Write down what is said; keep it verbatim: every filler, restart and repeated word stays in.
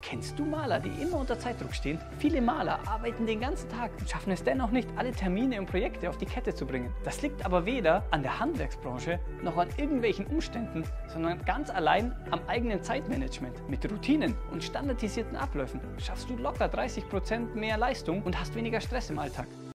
Kennst du Maler, die immer unter Zeitdruck stehen? Viele Maler arbeiten den ganzen Tag und schaffen es dennoch nicht, alle Termine und Projekte auf die Kette zu bringen. Das liegt aber weder an der Handwerksbranche noch an irgendwelchen Umständen, sondern ganz allein am eigenen Zeitmanagement. Mit Routinen und standardisierten Abläufen schaffst du locker dreißig Prozent mehr Leistung und hast weniger Stress im Alltag.